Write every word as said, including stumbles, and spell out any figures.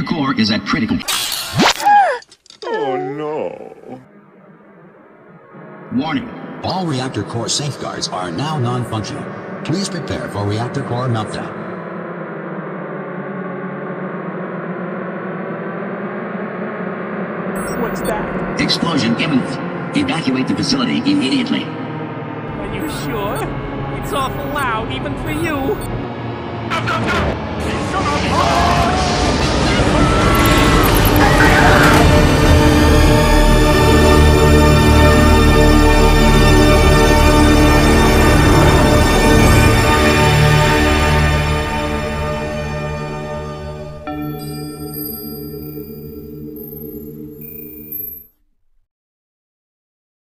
core is at critical. Oh no. Warning. All reactor core safeguards are now non-functional. Please prepare for reactor core meltdown. What's that? Explosion imminent. Evacuate the facility immediately. Are you sure? It's awful loud, even for you. Go, go, go! Come on!